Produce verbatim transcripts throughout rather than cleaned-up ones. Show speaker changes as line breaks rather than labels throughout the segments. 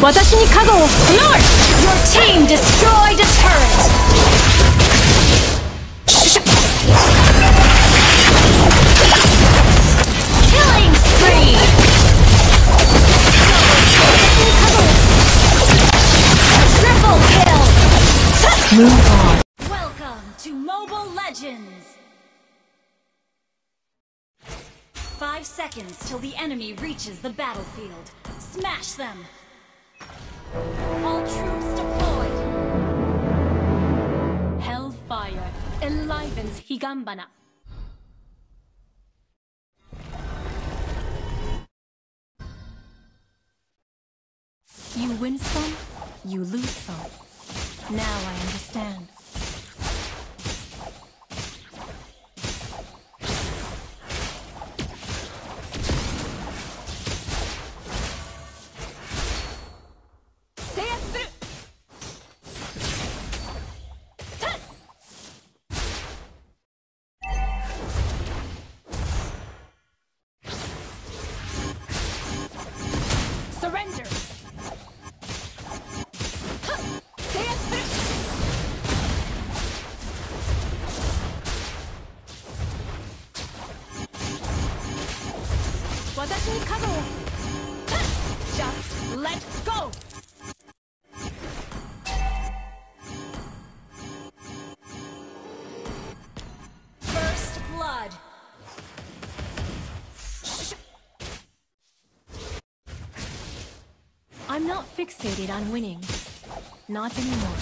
私に加護を North!
Your team destroyed a turret! Killing spree! Triple kill!
Move on.
Welcome to Mobile Legends! Five seconds till the enemy reaches the battlefield. Smash them! All troops deployed!
Hellfire enlivens Higanbana. You win some, you lose some. Now I understand. Surrender! Just let go!
First blood!
I'm not fixated on winning. Not anymore.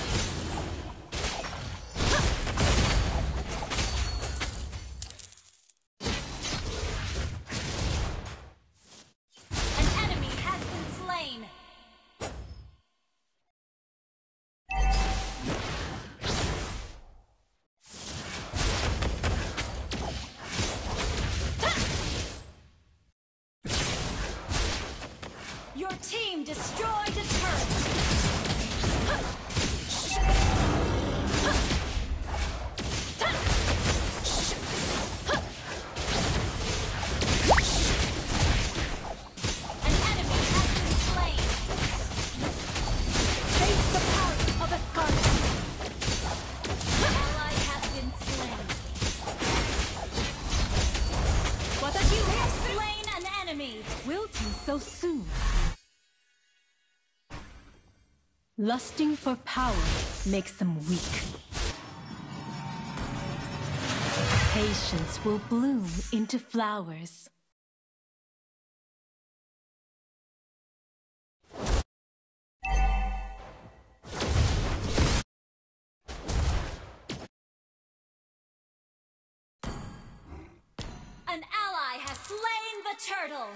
An enemy has been slain! Your team destroyed a turret! An enemy has been slain!
Face the power of Asgardia.
An ally has been slain!
Watashi
You
will
have slain an enemy!
wilting so soon. Lusting for power makes them weak. Patience will bloom into flowers.
An ally has slain the turtle!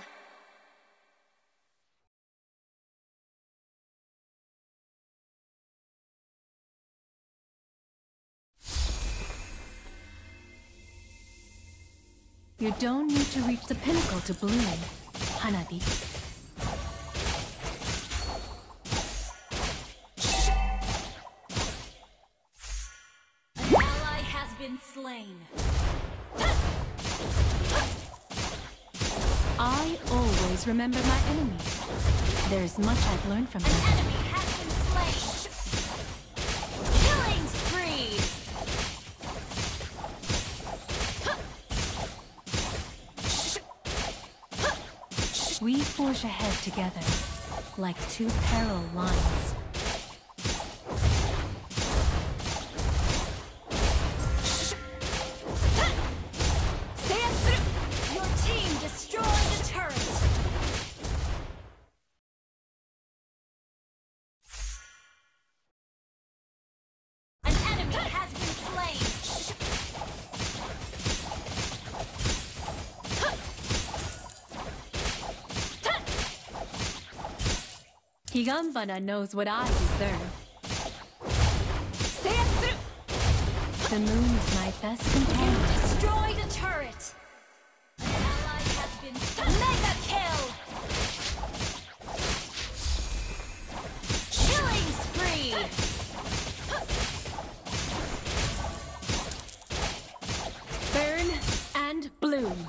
You don't need to reach the pinnacle to bloom, Hanabi.
An ally has been slain!
I always remember my enemies. There's much I've learned from
An
them.
enemy has been slain! Killing spree!
We forge ahead together, like two parallel lines.
Your team destroyed a turret! An enemy has been slain!
Higanbana knows what I deserve. The moon is my best companion.
Destroyed a turret! An ally has been mega kill! Killing spree!
Burn and bloom.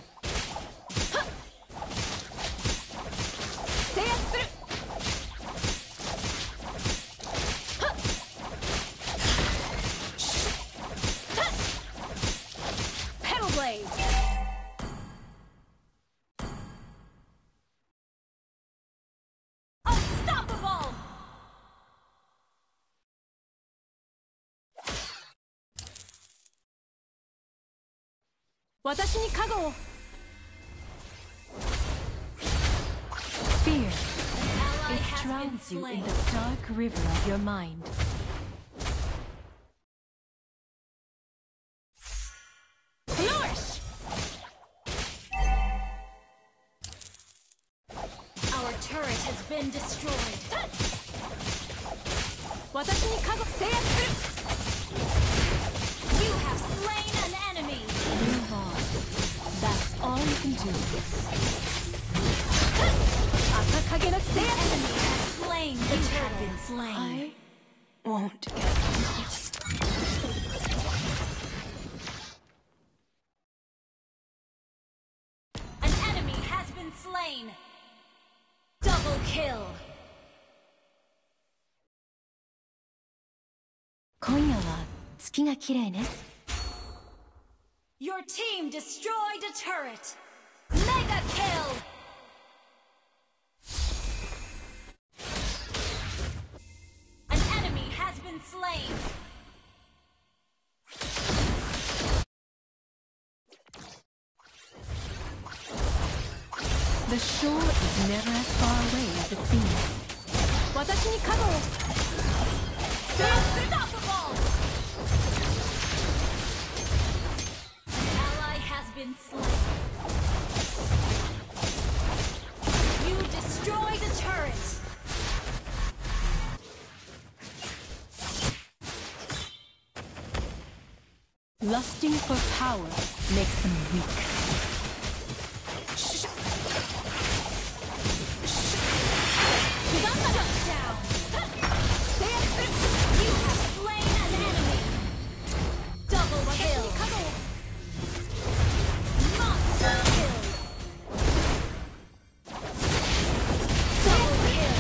私に加護を Fear.
Ally
It
has been
drowns you
slain.
in the dark river of your mind. Flourish!
Our turret has been destroyed.
私に加護制圧する
You have slain an enemy.
Move on. That's all you can do. 赤影の制
The
圧
enemy has slain the turret. Been slain.
I won't get lost.
An enemy has been slain. Double kill.
今夜は月が綺麗ね
Your team destroyed a turret. Mega kill. An enemy has been slain.
The shore is never as far away as it seems. 私に加護を
Unstoppable. An ally has been slain. You destroyed a turret.
Lusting for power makes them weak.
Down. You have slain an enemy. Double kill. Monster kill. Double kill.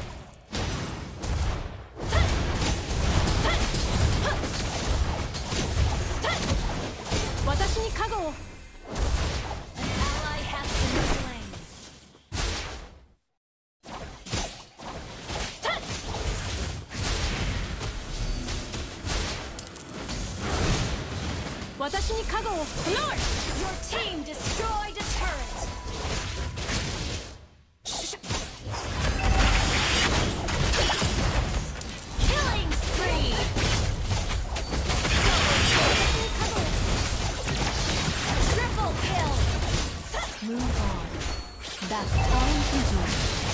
私に加護を
An ally has been slain.
私に加護を Lord!
Your team destroyed a turret. Killing spree. Triple kill.
Move on. That's all you can do.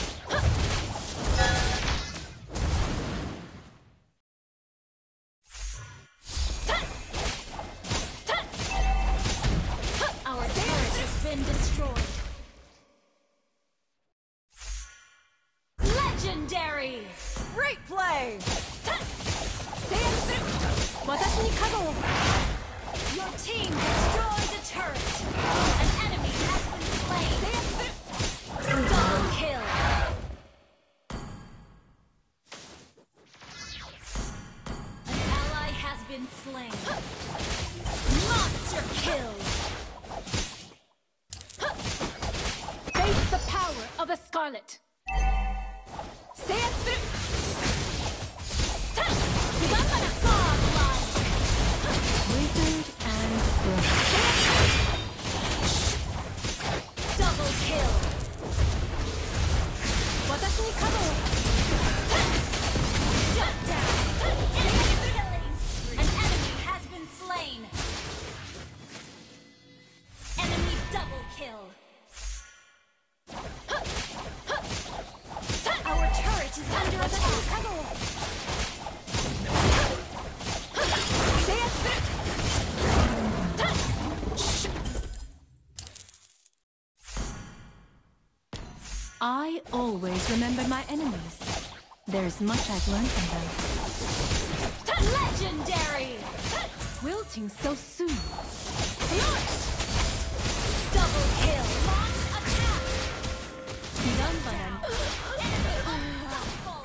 Our turret has been destroyed. Legendary.
Great play! 制圧する私に加護を
Your team destroyed a turret. An enemy has been
制
slain.
圧する
Double kill. An ally has been slain. Monster kill.
Face the power of the Scarlet! 制圧する
Godlike.
Withered and broken.
Double kill.
私に加護を
Shut down. Enemy killing spree. An enemy has been slain. Enemy double kill. Our turret is under
私に
attack.
加護を制圧する I always remember my enemies. There's much I've learned from them.
Legendary.
Wilting so soon.
Double kill. Launch attack.
彼岸花
Enemy unstoppable.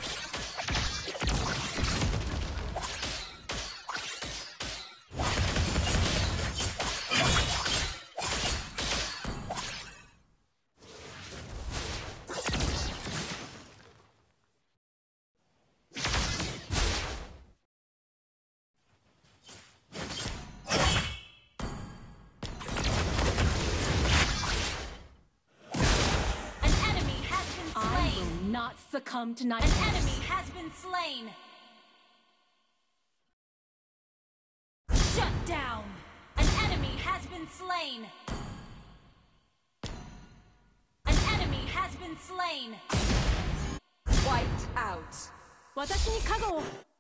not succumb to
An
nightmares.
enemy has been slain. Shut down. An enemy has been slain. An enemy has been slain.
Wiped out.
私に加護を